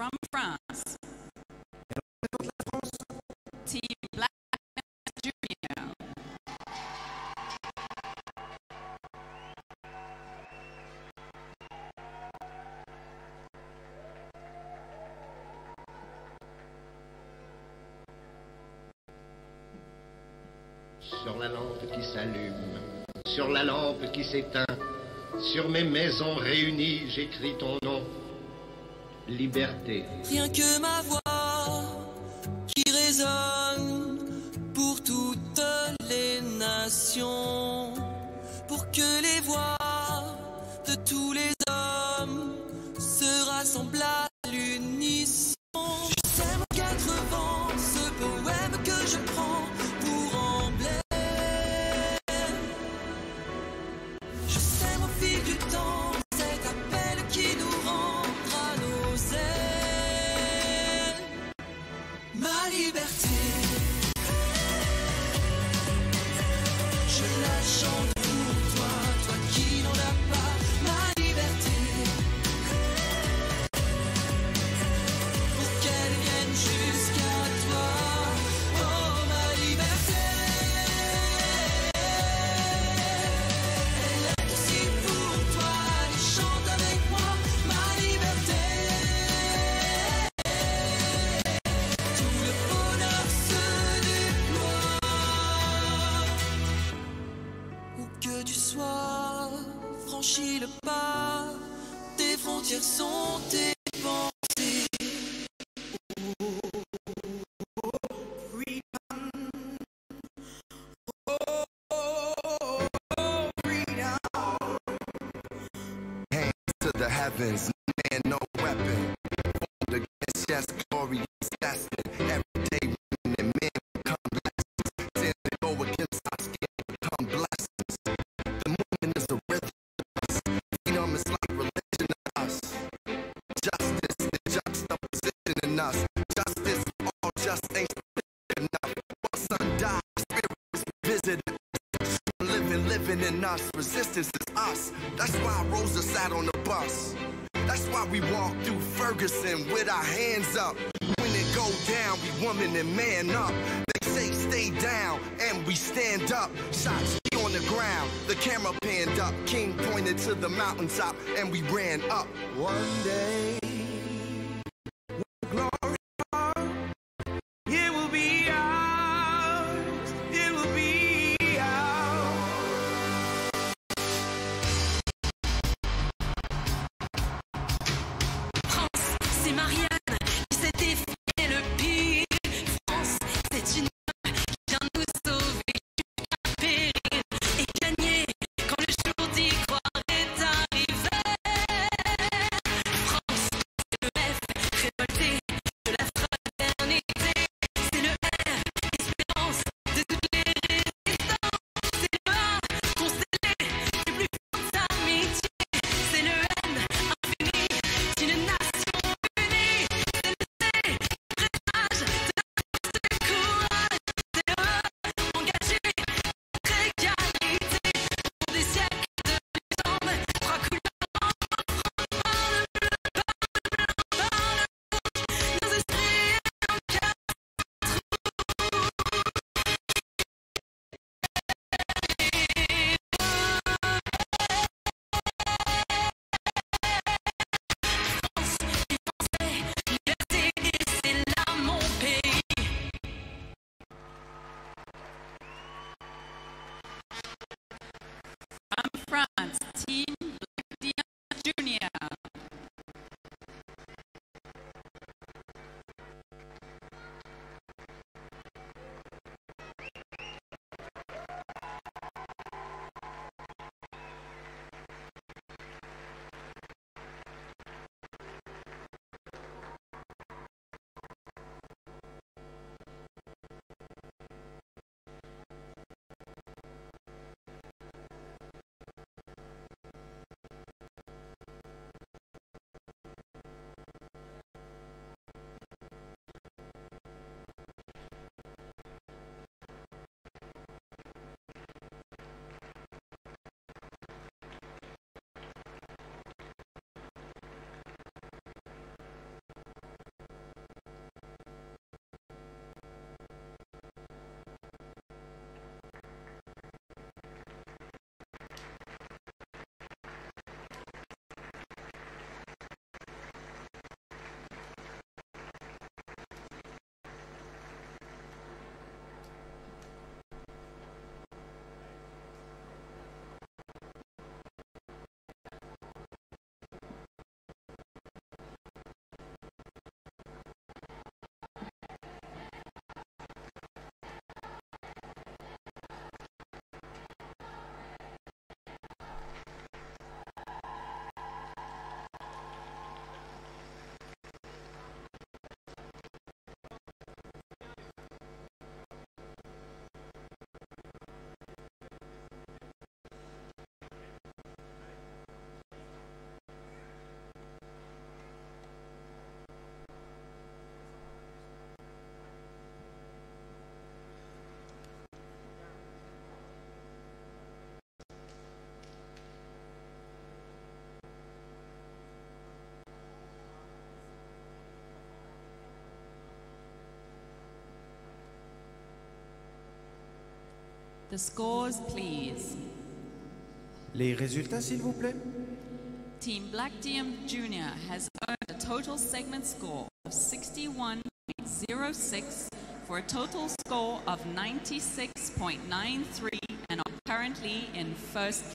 from France. Team Black Junior. Sur la lampe qui s'allume, sur la lampe qui s'éteint, sur mes maisons réunies, j'écris ton nom. Liberté. Rien que ma voix qui résonne pour toutes les nations, pour que les voix de tous les hommes se rassemblent à l'unisson. Je sème aux quatre vents ce poème que je prends pour emblème. Je sème au fil du temps cet appel qui nous rentre à nos ailes. Ma liberté, je la chante pour toi, toi qui n'en as pas. Ma liberté, pour qu'elle vienne jusqu'à toi. Oh, ma liberté, elle est aussi pour toi. Allez, chante avec moi. Ma liberté, tout le bonheur se déploie. Où que tu sois, franchis le pas, tes frontières sont tes pensées. Hands to the heavens, man, no weapon. Formed against, yes, glorious destined. Every day, women and men become blessings. Sin to go against our skin, become blessings. The movement is a rhythm to us. Freedom is like religion to us. Justice, the juxtaposition in us. Justice, all just ain't enough. While sun dies, spirits revisit us. Living in us, resistance is us. That's why Rosa sat on the bus. That's why we walk through Ferguson with our hands up. When it go down, we woman and man up. They say stay down, and we stand up. Shots on the ground, the camera panned up. King pointed to the mountaintop, and we ran up. One day, glory, it will be ours. It will be ours. France, c'est Marianne qui s'est défiée le pire. France, c'est une homme qui vient nous sauver du péril et gagner quand le jour d'y croire est arrivé. France, The scores, please. Les résultats, s'il vous plaît. Team Black DM Junior has earned a total segment score of 61.06 for a total score of 96.93 and are currently in first